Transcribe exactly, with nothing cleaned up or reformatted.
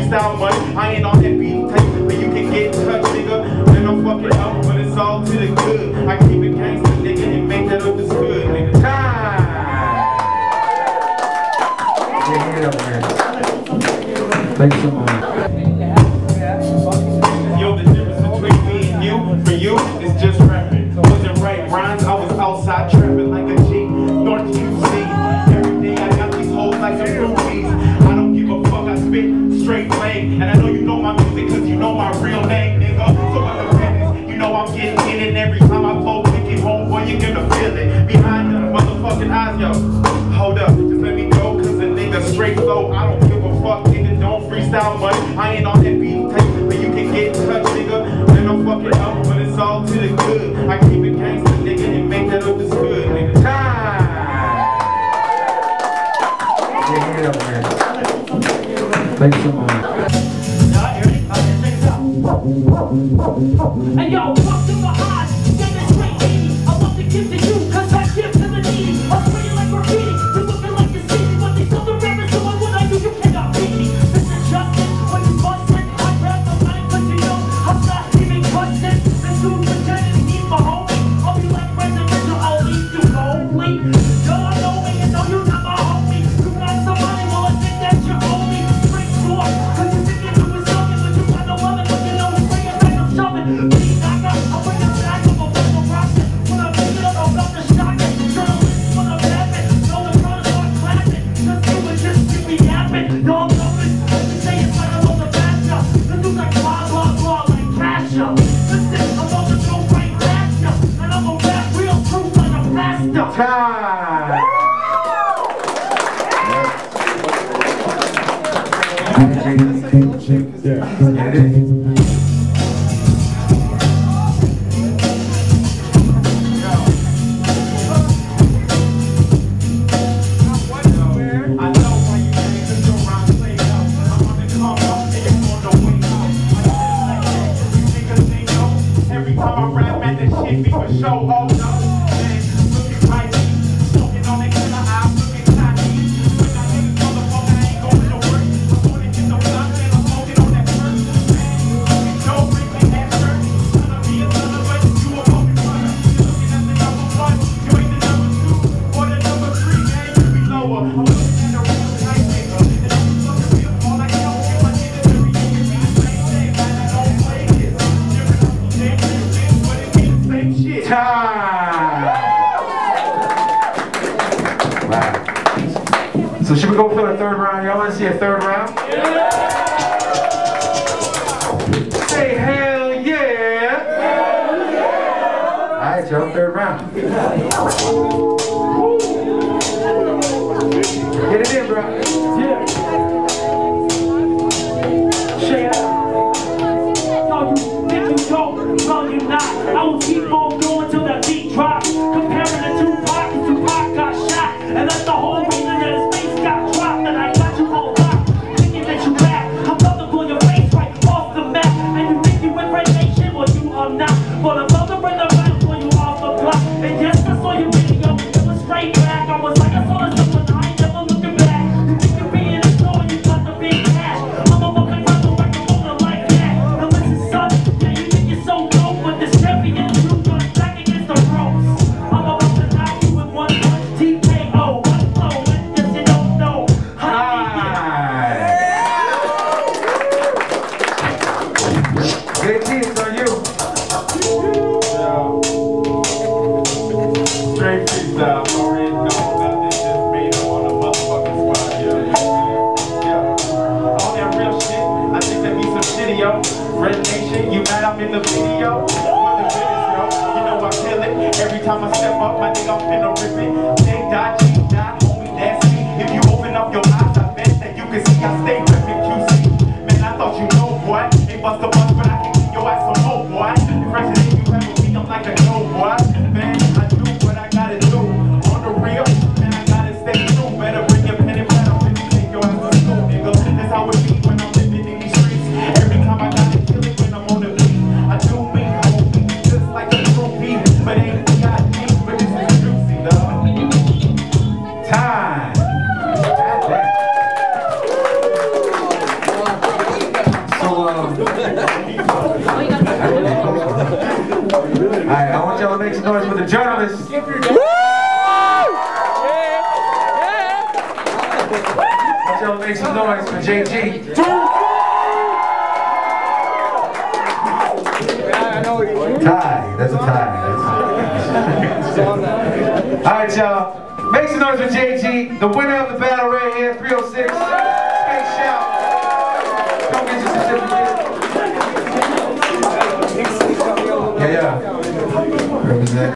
freestyle much. I ain't on that beat type, but you can get in touch, nigga. Man, I'm fucking up, but it's all to the good. I keep it gangster, nigga, and make that understood, nigga. Time! Yeah, get up here. Thanks so much. Yo, the difference between me and you, for you, is just rapping. Wasn't right rhymes, I was outside trapping like a G. Don't you see? Every day I got these hoes like some groupies. I don't give a fuck, I spit straight lane. And I know you know my music cause you know my real name, nigga. So what the pen is, you know I'm getting in it every time I flow. Take it home, boy, you're gonna feel it. Behind the motherfucking eyes, yo. Hold up, just let me go cause the nigga straight flow. I don't give a fuck, nigga, don't freestyle much. I ain't on that beat type, but you can get in touch, nigga. Man, I'm fucking up, but it's all to the good. I keep it gangster, nigga, and make that understood, nigga. Time! Yeah, get up here. Thanks so much. Hey yo, walk to my eyes, get this straight baby. I want to give to you, cause I give to the needy. I'm spraying like graffiti, you're looking like you see me. But they still the rappers, so I what I do, you cannot beat me. This is justice, when you bust it, I grab the mic, but you know, I'm not even question. This dude pretending he's my homie. I'll be like presidential, I'll leave you lonely. Y'all know me, and know you're not my homie. You got somebody, well I think that you owe me. Straight forth, cause you think you do is something, but you got no other, but you know it's bring it back, I'm shoving. Please, knock up, I'll bring it back, I'm a whistle rocket. When I pick it up, I'm about to shock it. Journalists, when I'm rapping, no one's gonna start clapping. Cause you would just keep me yapping. Y'all know it, let me say it like I was a bachelor. This dude's like blah, blah, blah, like Pasha. Listen, I'm about to go right past ya. And I'm gonna rap real true like a pastor. Time! Yeah, it is. Every time I rap, man, this shit be for show. Oh no, man, looking right, smoking on the killer eye, looking Chinese. When I niggas motherfucker ain't going to work, I'm gonna get the block, man, I'm smoking on that first. Man, looking dope, bring that shirt. Son of me, a son of a, you a fucking runner. You're looking at the number one, you ain't the number two, or the number three, man, you be lower. I'm looking at the real tight nigga, and I'm fucking real, all I know is my niggas every year. Be the same thing, man, I don't play this. Time! Wow. So should we go for the third round? Y'all want to see a third round? Yeah! Say hell yeah! Hell yeah! Alright, y'all, third round. Get it in, bro. Yeah. Shake it out. No, you think you dope, no you not. I will keep on going till the beat drops. Comparing the two pockets, Tupac got shot. And that's the whole reason that his face got dropped. And I got you on lock, thinking that you rap. I'm about to pull your face right off the map. And you think you with Red Nation, well you are not. But I'm about to bring the rap for you off the block. And yes, I saw your video, it was straight back. I was like, I saw this stuff, but I ain't never looking back. You think you're being a store, you got the big cash. I'm a fucking rebel, like a owner like that. Now listen, son, yeah, you think you're so dope, but this champion, you run back against the ropes. I'm about to knock you with one punch, T K O, one flow, and this you don't know. J T, it's on you. Straight freestyle, already know that this just made up on the motherfucking spot, yo. Yeah. All that real shit, I think that be some shitty, yo. Red Nation, you mad I'm in the video? With the business, yo. You know I kill it. Every time I step up, my nigga, I'm finna rip it. J dot, G dot, homie, that's me. If you open up your eyes, I bet that you can see I stay ripping Q C. Man, I thought you know, boy. Ain't bust a bust, but I can keep your ass some more, boy. The fresher than you ever be, I'm like a no, boy. Man, I do what I gotta do. On the real, man, I gotta stay true. Better bring your pen and pad up and you take your ass to school, nigga. That's how it be when I'm living in these streets. Every time I gotta kill it when I'm on the beat. I do me, I will be just like a true beat. But ain't got me, but this is juicy, dog. Time! um, Alright, I want y'all to make some noise for the journalists. I want y'all to make some noise for J G. Tie, that's a tie. Alright, y'all, make some noise for J G, the winner of the battle right here, three oh six. Space Shout. Come get your certificate. Yeah, yeah. Represent.